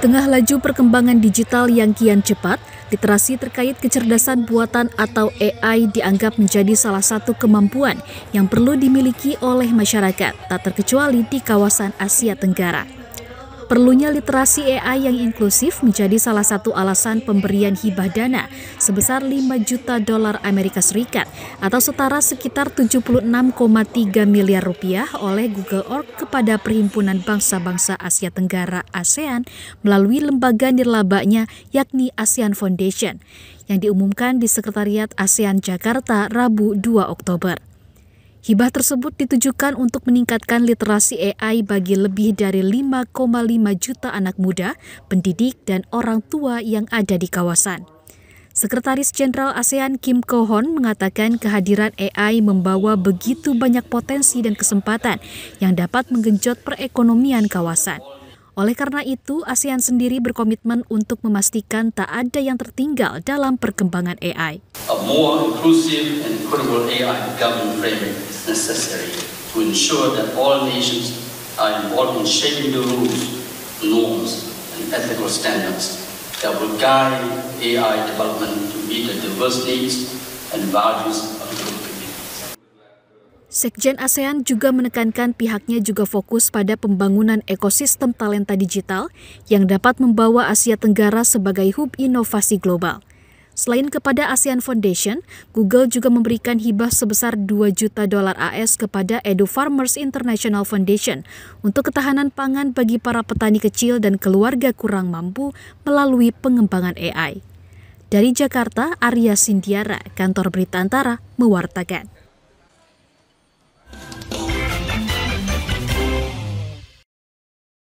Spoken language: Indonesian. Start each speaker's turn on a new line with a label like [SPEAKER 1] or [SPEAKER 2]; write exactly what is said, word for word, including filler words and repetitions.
[SPEAKER 1] tengah laju perkembangan digital yang kian cepat, literasi terkait kecerdasan buatan atau A I dianggap menjadi salah satu kemampuan yang perlu dimiliki oleh masyarakat, tak terkecuali di kawasan Asia Tenggara. Perlunya literasi A I yang inklusif menjadi salah satu alasan pemberian hibah dana sebesar lima juta dolar Amerika Serikat atau setara sekitar tujuh puluh enam koma tiga miliar rupiah oleh Google Org kepada Perhimpunan Bangsa-Bangsa Asia Tenggara ASEAN melalui lembaga nirlabanya yakni ASEAN Foundation yang diumumkan di Sekretariat ASEAN Jakarta Rabu dua Oktober. Hibah tersebut ditujukan untuk meningkatkan literasi A I bagi lebih dari lima koma lima juta anak muda, pendidik, dan orang tua yang ada di kawasan. Sekretaris Jenderal ASEAN Kim Ko Hoon mengatakan kehadiran A I membawa begitu banyak potensi dan kesempatan yang dapat menggenjot perekonomian kawasan. Oleh karena itu, ASEAN sendiri berkomitmen untuk memastikan tak ada yang tertinggal dalam perkembangan A I.
[SPEAKER 2] A more inclusive and equitable A I governance framework is necessary to ensure that all nations are involved in shaping the rules, norms, and ethical standards that will guide A I development to meet the diverse needs and values of the community.
[SPEAKER 1] Sekjen ASEAN juga menekankan pihaknya juga fokus pada pembangunan ekosistem talenta digital yang dapat membawa Asia Tenggara sebagai hub inovasi global. Selain kepada ASEAN Foundation, Google juga memberikan hibah sebesar dua juta dolar A S kepada Edu Farmers International Foundation untuk ketahanan pangan bagi para petani kecil dan keluarga kurang mampu melalui pengembangan A I. Dari Jakarta, Arya Sindiara, Kantor Berita Antara, mewartakan.